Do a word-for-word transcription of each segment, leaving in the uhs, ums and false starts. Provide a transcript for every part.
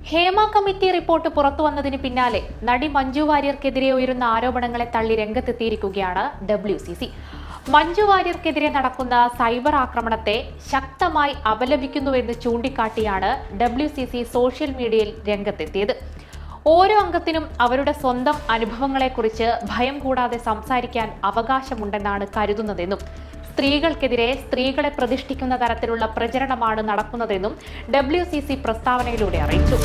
Hema committee report പുറത്തുവന്നതിന് പിന്നാലെ നടി മഞ്ജു വാര്യർക്കെതിരെ ഉയരുന്ന ആരോപണങ്ങളെ തള്ളി രംഗത്തെത്തിയിരിക്കുകയാണ് ഡബ്ല്യു സി സി. മഞ്ജു വാര്യർക്കെതിരെ നടക്കുന്ന സൈബർ ആക്രമണത്തെ ശക്തമായി അപലപിക്കുന്നുവെന്ന് ചൂണ്ടിക്കാട്ടിയാണ് ഡബ്ല്യു സി സി സോഷ്യൽ മീഡിയയിൽ രംഗത്തെത്തിയത്. ഓരോ അംഗത്തിനും അവരുടെ സ്വന്തം അനുഭവങ്ങളെക്കുറിച്ച് ഭയം കൂടാതെ സംസാരിക്കാൻ അവകാശമുണ്ടെന്നാണ് കരുതുന്നതെന്നും സ്ത്രീകൾക്കെതിരെ സ്ത്രീകളെ പ്രതിഷ്ഠിക്കുന്ന തരത്തിലുള്ള പ്രചരണമാണ് നടക്കുന്നതെന്നും ഡബ്ല്യു സി സി പ്രസ്താവനയിലൂടെ അറിയിച്ചു.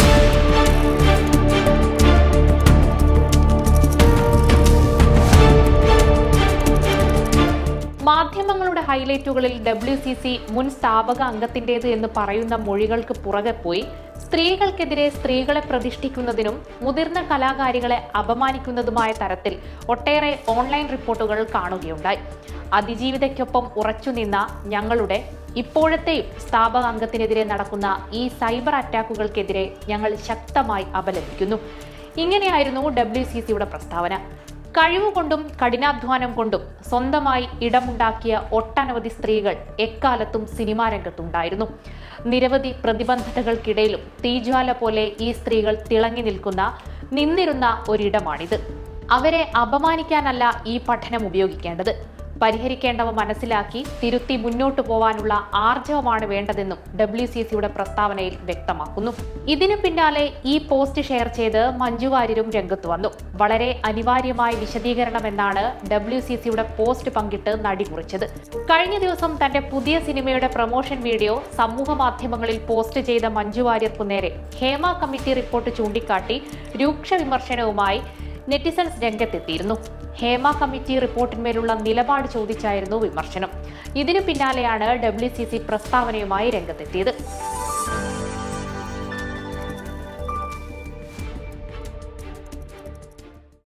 മാധ്യമങ്ങളുടെ ഹൈലൈറ്റുകളിൽ ഡബ്ല്യു സി സി മുൻ സ്ഥാപക അംഗത്തിന്റേത് എന്ന് പറയുന്ന മൊഴികൾക്ക് പുറകെ പോയി സ്ത്രീകൾക്കെതിരെ സ്ത്രീകളെ പ്രതിഷ്ഠിക്കുന്നതിനും മുതിർന്ന കലാകാരികളെ അപമാനിക്കുന്നതുമായ തരത്തിൽ ഒട്ടേറെ ഓൺലൈൻ റിപ്പോർട്ടുകൾ കാണുകയുണ്ടായി. അതിജീവിതയ്ക്കൊപ്പം ഉറച്ചുനിന്ന ഞങ്ങളുടെ ഇപ്പോഴത്തെയും സ്ഥാപക അംഗത്തിനെതിരെ നടക്കുന്ന ഈ സൈബർ അറ്റാക്കുകൾക്കെതിരെ ഞങ്ങൾ ശക്തമായി അപലപിക്കുന്നു. ഇങ്ങനെയായിരുന്നു ഡബ്ല്യു സി സിയുടെ പ്രസ്താവന. കഴിവുകൊണ്ടും കഠിനാധ്വാനം കൊണ്ടും സ്വന്തമായി ഇടമുണ്ടാക്കിയ ഒട്ടനവധി സ്ത്രീകൾ എക്കാലത്തും സിനിമാ രംഗത്തുണ്ടായിരുന്നു. നിരവധി പ്രതിബന്ധതകൾക്കിടയിലും തീജ്വാല പോലെ ഈ സ്ത്രീകൾ തിളങ്ങി നിൽക്കുന്ന നിന്നിരുന്ന ഒരിടമാണിത്. അവരെ അപമാനിക്കാനല്ല ഈ പഠനം ഉപയോഗിക്കേണ്ടത്. പരിഹരിക്കേണ്ടവ മനസ്സിലാക്കി തിരുത്തി മുന്നോട്ടു പോവാനുള്ള ആർജവമാണ് വേണ്ടതെന്നും ഡബ്ല്യു സി സിയുടെ പ്രസ്താവനയിൽ വ്യക്തമാക്കുന്നു. ഇതിനു പിന്നാലെ ഈ പോസ്റ്റ് ഷെയർ ചെയ്ത് മഞ്ജു വാര്യരും രംഗത്ത് വന്നു. വളരെ അനിവാര്യമായ വിശദീകരണമെന്നാണ് ഡബ്ല്യു സി സിയുടെ പോസ്റ്റ് പങ്കിട്ട് നടി കുറിച്ചത്. കഴിഞ്ഞ ദിവസം തന്റെ പുതിയ സിനിമയുടെ പ്രൊമോഷൻ വീഡിയോ സമൂഹ മാധ്യമങ്ങളിൽ പോസ്റ്റ് ചെയ്ത മഞ്ജു വാര്യർക്കു നേരെ ഹേമ കമ്മിറ്റി റിപ്പോർട്ട് ചൂണ്ടിക്കാട്ടി രൂക്ഷ വിമർശനവുമായി നെറ്റിസൺസ് രംഗത്തെത്തിയിരുന്നു. ഹേമ കമ്മിറ്റി റിപ്പോർട്ടിന്മേലുള്ള നിലപാട് ചോദിച്ചായിരുന്നു വിമർശനം. ഇതിനു പിന്നാലെയാണ് ഡബ്ല്യു സി സി പ്രസ്താവനയുമായി രംഗത്തെത്തിയത്.